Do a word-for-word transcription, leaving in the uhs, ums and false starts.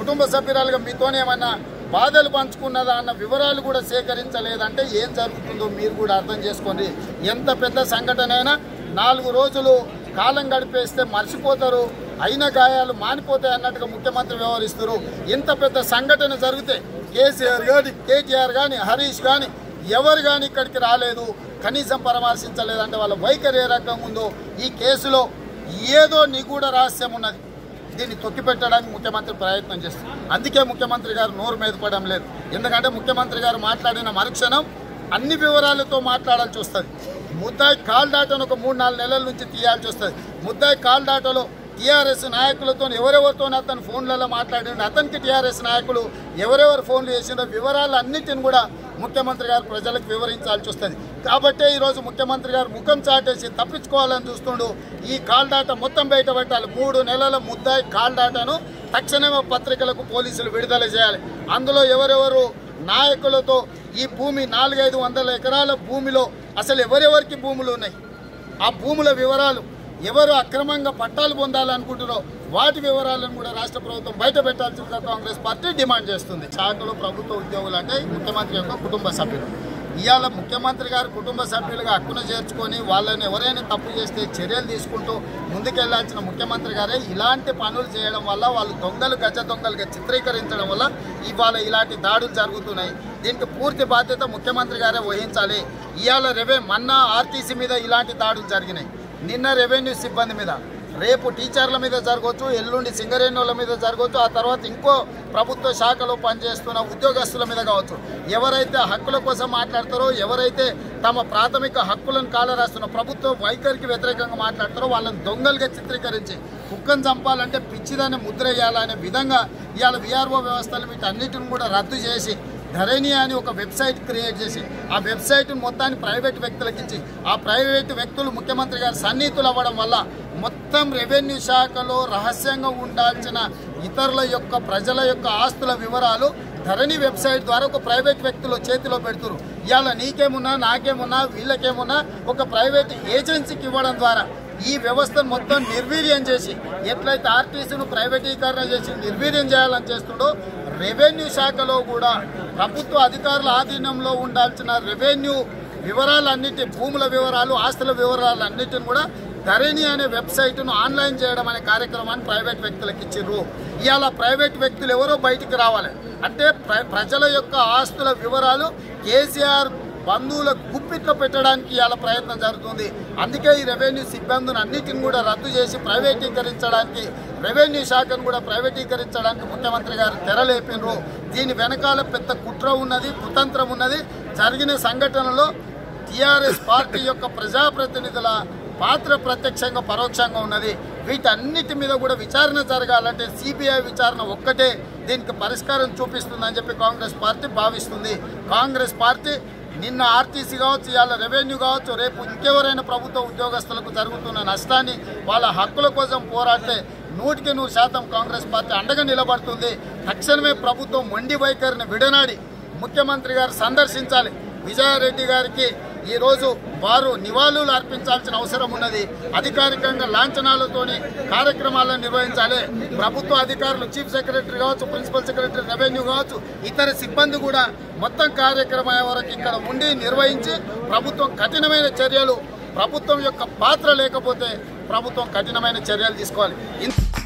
కుటుంబ సభ్యురాలుగా మీతోనేమన్నా బాధలు పంచుకున్నదా అన్న వివరాలు కూడా సేకరించలేదంటే ఏం జరుగుతుందో మీరు కూడా అర్థం చేసుకోండి. ఎంత పెద్ద సంఘటన అయినా నాలుగు రోజులు కాలం గడిపేస్తే మర్చిపోతారు, అయిన గాయాలు మానిపోతాయి అన్నట్టుగా ముఖ్యమంత్రి వ్యవహరిస్తారు. ఇంత పెద్ద సంఘటన జరిగితే కేసీఆర్ కానీ కేటీఆర్ కానీ హరీష్ కానీ ఎవరు కానీ ఇక్కడికి రాలేదు, కనీసం పరామర్శించలేదంటే వాళ్ళ వైఖరి ఏ రకంగా ఉందో. ఈ కేసులో ఏదో నిగూఢ రహస్యం ఉన్నది, దీన్ని తొక్కిపెట్టడానికి ముఖ్యమంత్రి ప్రయత్నం చేస్తారు. అందుకే ముఖ్యమంత్రి గారు నోరు మీదపడడం లేదు. ఎందుకంటే ముఖ్యమంత్రి గారు మాట్లాడిన మరుక్షణం అన్ని వివరాలతో మాట్లాడాల్సి వస్తుంది. ముద్దాయి కాల్ డాటాను ఒక మూడు నాలుగు నెలల నుంచి తీయాల్సి వస్తుంది. ముద్దాయి కాల్ డాటాలో టీఆర్ఎస్ నాయకులతో ఎవరెవరితో అతను ఫోన్లలో మాట్లాడిండు, అతనికి టీఆర్ఎస్ నాయకులు ఎవరెవరు ఫోన్లు చేసిండో వివరాలు అన్నిటిని కూడా ముఖ్యమంత్రి గారు ప్రజలకు వివరించాల్సి వస్తుంది. కాబట్టే ఈరోజు ముఖ్యమంత్రి గారు ముఖం చాటేసి తప్పించుకోవాలని చూస్తుండు. ఈ కాల్ డాటా మొత్తం బయట పెట్టాలి. మూడు నెలల ముద్దాయి కాల్ డాటాను తక్షణమే పత్రికలకు పోలీసులు విడుదల చేయాలి. అందులో ఎవరెవరు నాయకులతో ఈ భూమి నాలుగైదు వందల ఎకరాల భూమిలో అసలు ఎవరెవరికి భూములు ఉన్నాయి, ఆ భూముల వివరాలు, ఎవరు అక్రమంగా పట్టాలు పొందాలనుకుంటున్నారో వాటి వివరాలను కూడా రాష్ట్ర ప్రభుత్వం బయట పెట్టాల్సిందిగా కాంగ్రెస్ పార్టీ డిమాండ్ చేస్తుంది. శాఖలో ప్రభుత్వ ఉద్యోగులు అంటే ముఖ్యమంత్రి యొక్క కుటుంబ సభ్యులు. ఇవాళ ముఖ్యమంత్రి గారు కుటుంబ సభ్యులుగా హక్కును చేర్చుకొని వాళ్ళని ఎవరైనా తప్పు చేస్తే చర్యలు తీసుకుంటూ ముందుకెళ్లాల్సిన ముఖ్యమంత్రి గారే ఇలాంటి పనులు చేయడం వల్ల వాళ్ళు దొంగలు గజ దొంగలుగా చిత్రీకరించడం వల్ల ఇవాళ ఇలాంటి దాడులు జరుగుతున్నాయి. దీనికి పూర్తి బాధ్యత ముఖ్యమంత్రి గారే వహించాలి. ఇవాళ రెవె మన్నా ఆర్టీసీ మీద ఇలాంటి దాడులు జరిగినాయి, నిన్న రెవెన్యూ సిబ్బంది మీద, రేపు టీచర్ల మీద జరగవచ్చు, ఎల్లుండి సింగరేణుల మీద జరగవచ్చు, ఆ తర్వాత ఇంకో ప్రభుత్వ శాఖలో పనిచేస్తున్న ఉద్యోగస్తుల మీద కావచ్చు. ఎవరైతే హక్కుల కోసం మాట్లాడతారో, ఎవరైతే తమ ప్రాథమిక హక్కులను కాలరాస్తున్న ప్రభుత్వ వైఖరికి వ్యతిరేకంగా మాట్లాడతారో వాళ్ళని దొంగలుగా చిత్రీకరించి కుక్కను చంపాలంటే పిచ్చిదాన్ని ముద్ర వేయాలనే విధంగా ఇవాళ విఆర్ఓ వ్యవస్థలు వీటన్నిటిని కూడా రద్దు చేసి ధరణి అని ఒక వెబ్సైట్ క్రియేట్ చేసి ఆ వెబ్సైట్ మొత్తాన్ని ప్రైవేట్ వ్యక్తులకు ఇచ్చి ఆ ప్రైవేటు వ్యక్తులు ముఖ్యమంత్రి గారు సన్నిహితులు అవ్వడం వల్ల మొత్తం రెవెన్యూ శాఖలో రహస్యంగా ఉండాల్సిన ఇతరుల యొక్క ప్రజల యొక్క ఆస్తుల వివరాలు ధరణి వెబ్సైట్ ద్వారా ఒక ప్రైవేట్ వ్యక్తుల చేతిలో పెడుతురు. ఇవాళ నీకేమున్నా నాకేమున్నా వీళ్ళకేమున్నా ఒక ప్రైవేట్ ఏజెన్సీకి ఇవ్వడం ద్వారా ఈ వ్యవస్థను మొత్తం నిర్వీర్యం చేసి ఎట్లయితే ఆర్టీసీను ప్రైవేటీకరణ చేసి నిర్వీర్యం చేయాలని చేస్తుండో రెవెన్యూ శాఖలో కూడా ప్రభుత్వ అధికారుల ఆధీనంలో ఉండాల్సిన రెవెన్యూ వివరాలన్నిటి, భూముల వివరాలు, ఆస్తుల వివరాలు అన్నిటిని కూడా ధరణి అనే వెబ్సైట్ను ఆన్లైన్ చేయడం అనే కార్యక్రమాన్ని ప్రైవేట్ వ్యక్తులకు ఇచ్చారు. ఇవాళ ప్రైవేట్ వ్యక్తులు ఎవరో బయటికి రావాలి అంటే ప్రజల యొక్క ఆస్తుల వివరాలు కేసీఆర్ బంధువుల గుప్పిట్లో పెట్టడానికి ఇవాళ ప్రయత్నం జరుగుతుంది. అందుకే ఈ రెవెన్యూ సిబ్బందిని అన్నిటిని కూడా రద్దు చేసి ప్రైవేటీకరించడానికి, రెవెన్యూ శాఖను కూడా ప్రైవేటీకరించడానికి ముఖ్యమంత్రి గారు తెరలేపినరు. దీని వెనకాల పెద్ద కుట్ర ఉన్నది, కుతంత్రం ఉన్నది. జరిగిన సంఘటనలో టీఆర్ఎస్ పార్టీ యొక్క ప్రజాప్రతినిధుల పాత్ర ప్రత్యక్షంగా పరోక్షంగా ఉన్నది. వీటన్నిటి మీద కూడా విచారణ జరగాలంటే సిబిఐ విచారణ ఒక్కటే దీనికి పరిష్కారం చూపిస్తుందని చెప్పి కాంగ్రెస్ పార్టీ భావిస్తుంది. కాంగ్రెస్ పార్టీ నిన్న ఆర్టీసీ కావచ్చు, ఇవాళ రెవెన్యూ కావచ్చు, రేపు ఇంకెవరైనా ప్రభుత్వ ఉద్యోగస్తులకు జరుగుతున్న నష్టాన్ని వాళ్ళ హక్కుల కోసం పోరాడితే నూటికి నూరు శాతం కాంగ్రెస్ పార్టీ అండగా నిలబడుతుంది. తక్షణమే ప్రభుత్వం మొండి వైఖరిని విడనాడి ముఖ్యమంత్రి గారు సందర్శించాలి. విజయారెడ్డి గారికి ఈరోజు వారు నివాళులు అర్పించాల్సిన అవసరం ఉన్నది. అధికారికంగా లాంఛనాలతోని కార్యక్రమాలను నిర్వహించాలి. ప్రభుత్వ అధికారులు, చీఫ్ సెక్రటరీ కావచ్చు, ప్రిన్సిపల్ సెక్రటరీ రెవెన్యూ కావచ్చు, ఇతర సిబ్బంది కూడా మొత్తం కార్యక్రమం వరకు ఇక్కడ ఉండి నిర్వహించి ప్రభుత్వం కఠినమైన చర్యలు, ప్రభుత్వం యొక్క పాత్ర లేకపోతే ప్రభుత్వం కఠినమైన చర్యలు తీసుకోవాలి.